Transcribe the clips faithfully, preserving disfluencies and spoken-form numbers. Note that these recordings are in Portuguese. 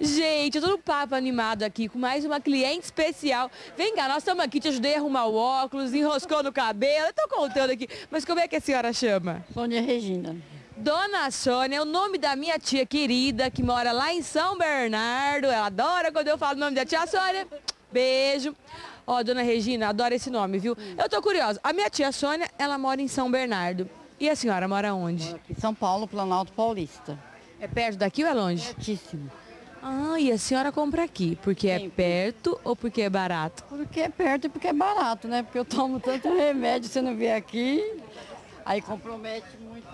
Gente, eu tô no papo animado aqui com mais uma cliente especial. Vem cá, nós estamos aqui, te ajudei a arrumar o óculos, enroscou no cabelo, eu tô contando aqui. Mas como é que a senhora chama? Sônia Regina. Dona Sônia é o nome da minha tia querida, que mora lá em São Bernardo. Ela adora quando eu falo o nome da tia Sônia. Beijo. Ó, Dona Regina, adora esse nome, viu? Eu tô curiosa. A minha tia Sônia, ela mora em São Bernardo. E a senhora mora onde? Moro aqui em São Paulo, Planalto Paulista. É perto daqui ou é longe? Pertíssimo. Ah, e a senhora compra aqui, porque é Sempre. perto ou porque é barato? Porque é perto e porque é barato, né? Porque eu tomo tanto remédio, você não vê aqui. Aí compromete muito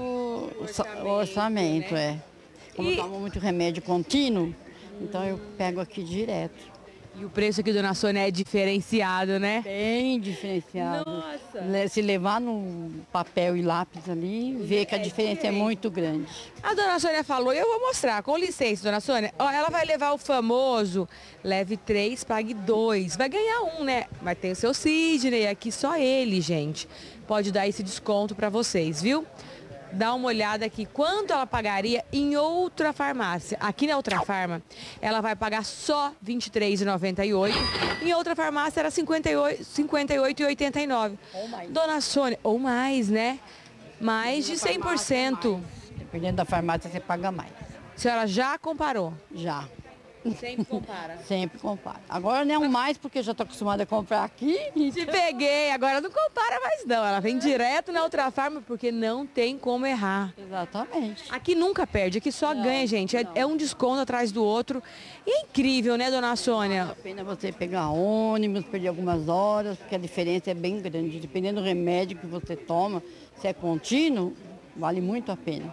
o orçamento, o orçamento né? é. Como E- eu tomo muito remédio contínuo, então eu pego aqui direto. E o preço aqui, Dona Sônia, é diferenciado, né? Bem diferenciado. Nossa! Le- Se levar no papel e lápis ali, vê que a diferença é muito grande. A Dona Sônia falou e eu vou mostrar. Com licença, Dona Sônia. Ó, ela vai levar o famoso leve três, pague dois. Vai ganhar um, né? Mas tem o seu Sidney aqui, só ele, gente. Pode dar esse desconto pra vocês, viu? Dá uma olhada aqui, quanto ela pagaria em outra farmácia. Aqui na outra farma, ela vai pagar só vinte e três reais e noventa e oito centavos. Em outra farmácia era cinquenta e oito reais e oitenta e nove centavos. Ou mais. Dona Sônia, ou mais, né? Mais de cem por cento. Dependendo da farmácia, você paga mais. A senhora já comparou? Já. Sempre compara. Sempre comparo. Agora não mais, porque já estou acostumada a comprar aqui. Te peguei, agora não compara mais não. Ela vem direto na outra farma porque não tem como errar. Exatamente. Aqui nunca perde, aqui só Não, ganha, gente. É, não. é um desconto atrás do outro. E é incrível, né, Dona Vale Sônia? a pena você pegar ônibus, perder algumas horas, porque a diferença é bem grande. Dependendo do remédio que você toma, se é contínuo, vale muito a pena.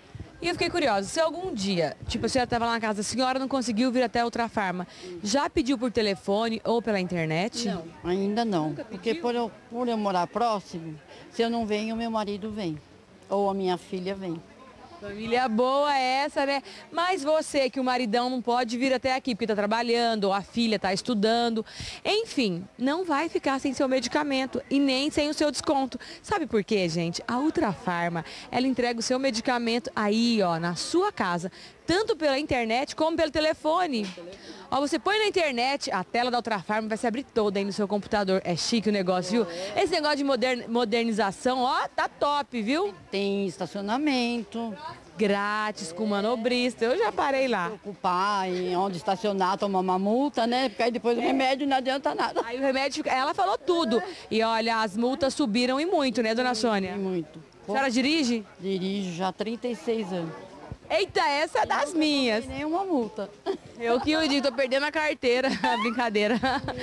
E eu fiquei curiosa, se algum dia, tipo, a senhora estava lá na casa, a senhora não conseguiu vir até outra farma, já pediu por telefone ou pela internet? Não, ainda não. Porque por eu, por eu morar próximo, se eu não venho, meu marido vem. Ou a minha filha vem. Família boa essa, né? Mas você que o maridão não pode vir até aqui porque tá trabalhando, ou a filha tá estudando. Enfim, não vai ficar sem seu medicamento e nem sem o seu desconto. Sabe por quê, gente? A Ultrafarma, ela entrega o seu medicamento aí, ó, na sua casa, tanto pela internet como pelo telefone. Ó, você põe na internet, a tela da Ultrafarma vai se abrir toda aí no seu computador. É chique o negócio, viu? Esse negócio de modern- modernização, ó, tá top, viu? Tem estacionamento, Grátis, com manobrista. Eu já parei lá. ocupar em onde estacionar, tomar uma multa, né? Porque aí depois o remédio não adianta nada. Aí o remédio, fica- ela falou tudo. E olha, as multas subiram e muito, né, Dona Sônia? Tem muito. A senhora dirige? Dirijo já há trinta e seis anos. Eita, essa é das minhas. Sem nenhuma multa. Eu que eu digo, tô perdendo a carteira. Brincadeira.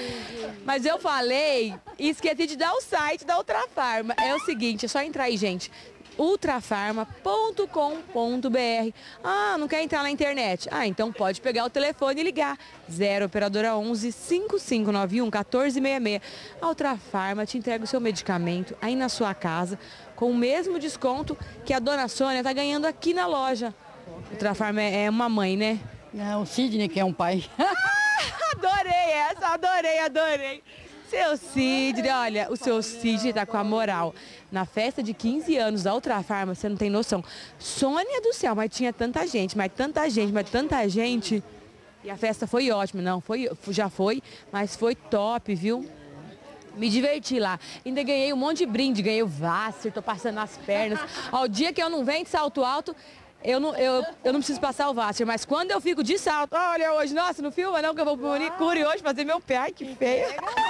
Mas eu falei e esqueci de dar o site da Ultrafarma. É o seguinte, é só entrar aí, gente. ultrafarma ponto com ponto br. Ah, não quer entrar na internet? Ah, então pode pegar o telefone e ligar. zero operadora onze, cinco cinco nove um, um quatro seis seis. A Ultrafarma te entrega o seu medicamento aí na sua casa com o mesmo desconto que a Dona Sônia tá ganhando aqui na loja. Ultrafarma é é uma mãe, né? É o Sidney que é um pai. Adorei essa, adorei, adorei. Seu Sidney, olha, o seu Sidney tá com a moral. Na festa de quinze anos da Ultrafarma, você não tem noção. Sônia do céu, mas tinha tanta gente, mas tanta gente, mas tanta gente. E a festa foi ótima, não, foi, já foi, mas foi top, viu? Me diverti lá. Ainda ganhei um monte de brinde, ganhei o Vasser, tô passando nas pernas. Ao dia que eu não venho de salto alto, eu não, eu, eu não preciso passar o Vasser, mas quando eu fico de salto, olha hoje, nossa, não filma não que eu vou pro manicure hoje fazer meu pé, ai que feio.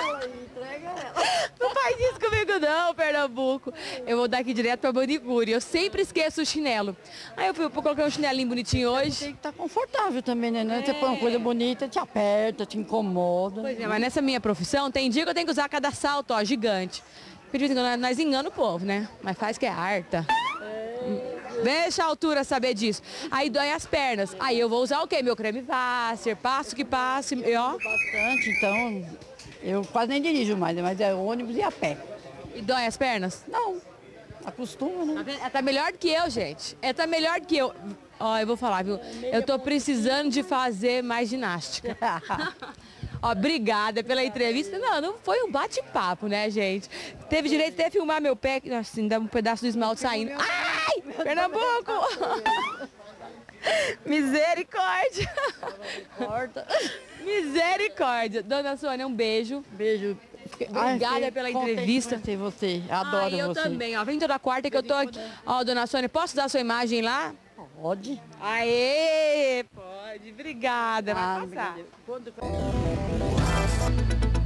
Não faz isso comigo não, Pernambuco. Eu vou daqui direto pra manicure, eu sempre esqueço o chinelo. Aí eu fui, eu coloquei um chinelinho bonitinho hoje. Tem que estar confortável também, né? Você põe uma coisa bonita, te aperta, te incomoda. Pois é, mas nessa minha profissão, tem dia que eu tenho que usar cada salto, ó, gigante. Porque de vez em quando nós enganamos o povo, né? Mas faz que é harta. Deixa a altura saber disso. Aí dói as pernas. Aí eu vou usar o quê? Meu creme Vasser, passo que passo, e ó. Bastante, então eu quase nem dirijo mais, mas é ônibus e a pé. E dói as pernas? Não, acostuma, Tá né? vendo? Ela tá melhor do que eu, gente. Ela tá melhor do que eu. Ó, eu vou falar, viu? Eu tô precisando de fazer mais ginástica. Ó, obrigada pela entrevista. Não, não foi um bate-papo, né, gente? Teve direito até filmar meu pé, assim, dá um pedaço do esmalte saindo. Ai! Pernambuco! Misericórdia. Corta. Misericórdia. Dona Sônia, um beijo. Beijo. Obrigada Ai, pela contente entrevista. de você, adoro Ah, eu você. também, ó. Vem toda quarta que eu tô aqui. Ó, dona Sônia, posso dar sua imagem lá? Pode. Aê, pode. Obrigada. Vai Ah, passar. obrigada. Quando-